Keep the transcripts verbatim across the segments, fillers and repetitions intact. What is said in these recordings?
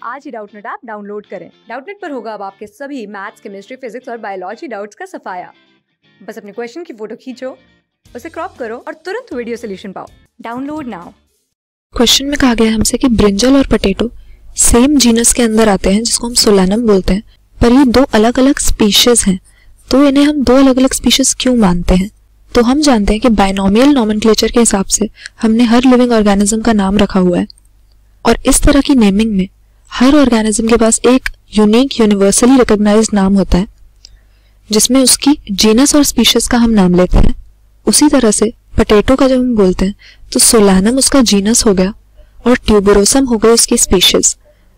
आज ही Doubtnut app download करें। डाउटनेट पर होगा अब आपके सभी मैथ्स, केमिस्ट्री, फिजिक्स और बायोलॉजी डाउट्स का सफाया। बस अपने क्वेश्चन की फोटो खींचो, उसे क्रॉप करो और तुरंत वीडियो सोल्यूशन पाओ। Download now. क्वेश्चन में कहा गया है हमसे कि ब्रिंजल और पोटैटो सेम जीनस के अंदर आते हैं जिसको हम सोलानम बोलते हैं, पर ये दो अलग अलग स्पीशीज हैं, तो इन्हें हम दो अलग अलग स्पीशीज क्यों मानते हैं? तो हम जानते हैं कि बायनोमियल नोमेनक्लेचर के हिसाब से हमने हर लिविंग ऑर्गेनिज्म का नाम रखा हुआ है, और इस तरह की नेमिंग में हर ऑर्गेनिज्म के पास एक यूनिक यूनिवर्सली रिकॉग्नाइज्ड नाम होता है जिसमें उसकी जीनस और स्पीशीज का हम नाम लेते हैं। उसी तरह से पोटैटो का जब हम बोलते हैं तो सोलानम उसका जीनस हो गया और ट्यूबरोसम हो गई उसकी स्पीशीज।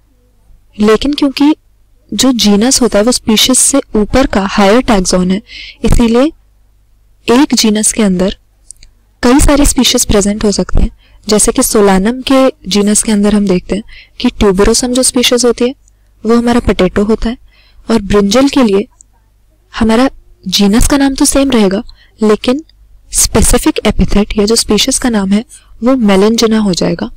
लेकिन क्योंकि जो जीनस होता है वो स्पीशीज से ऊपर का हायर टैक्सॉन है, इसीलिए एक जीनस के अंदर कई सारी स्पीशीज प्रेजेंट हो सकते हैं। जैसे कि सोलानम के जीनस के अंदर हम देखते हैं कि ट्यूबरोसम जो स्पीशीज होती है वो हमारा पोटैटो होता है, और ब्रिंजल के लिए हमारा जीनस का नाम तो सेम रहेगा लेकिन स्पेसिफिक एपिथेट या जो स्पीशीज का नाम है वो मेलेंजिना हो जाएगा।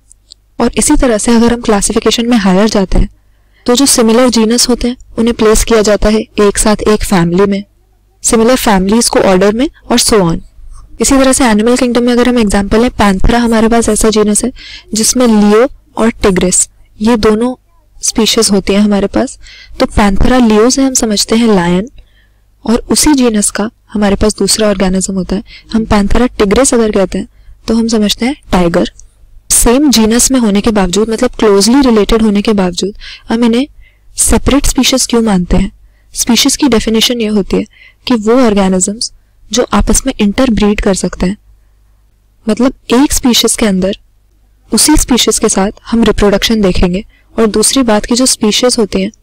और इसी तरह से अगर हम क्लासिफिकेशन में हायर जाते हैं तो जो सिमिलर जीनस होते हैं उन्हें प्लेस किया जाता है एक साथ एक फैमिली में, सिमिलर फैमिलीज को ऑर्डर में, और सो ऑन। इसी तरह से एनिमल किंगडम में अगर हम एग्जांपल लें, पैंथेरा हमारे पास ऐसा जीनस है जिसमें लियो और टिग्रिस ये दोनों स्पीशीज होती हैं हमारे पास। तो पैंथेरा लियो से हम समझते हैं लायन, और उसी जीनस का हमारे पास दूसरा ऑर्गेनिज्म होता है, हम पैंथेरा टिग्रिस अगर कहते हैं तो हम समझते हैं टाइगर। सेम जीनस में होने के बावजूद, मतलब क्लोजली रिलेटेड होने के बावजूद, हम इन्हें सेपरेट स्पीशीज क्यों मानते हैं? स्पीशीज की डेफिनेशन ये होती है कि वो ऑर्गेनिजम्स जो आपस में इंटरब्रीड कर सकते हैं, मतलब एक स्पीशीज के अंदर उसी स्पीशीज के साथ हम रिप्रोडक्शन देखेंगे। और दूसरी बात की जो स्पीशीज होती हैं,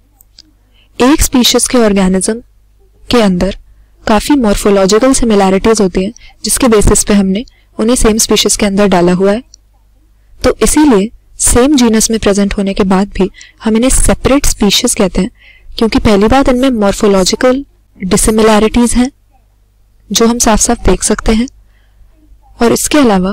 एक स्पीशीज के ऑर्गेनिज्म के अंदर काफी मॉर्फोलॉजिकल सिमिलैरिटीज होती हैं जिसके बेसिस पे हमने उन्हें सेम स्पीशीज के अंदर डाला हुआ है। तो इसीलिए सेम जीनस में प्रेजेंट होने के बाद भी हम इन्हें सेपरेट स्पीशीज कहते हैं, क्योंकि पहली बात इनमें मॉर्फोलॉजिकल डिसिमिलैरिटीज हैं जो हम साफ साफ देख सकते हैं, और इसके अलावा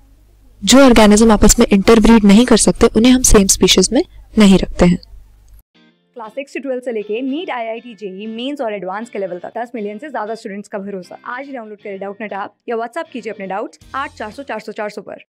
जो ऑर्गेनिज्म आपस में इंटरब्रीड नहीं कर सकते उन्हें हम सेम स्पीशीज में नहीं रखते हैं। क्लास सिक्स से ट्वेल्थ से लेके NEET, I I T, JEE Mains और एडवांस के लेवल तक दस मिलियन से ज्यादा स्टूडेंट्स का भरोसा। आज ही डाउनलोड करें डाउटनेट ऐप या व्हाट्सएप कीजिए अपने डाउट्स आठ चार सौ चार सौ चार सौ पर।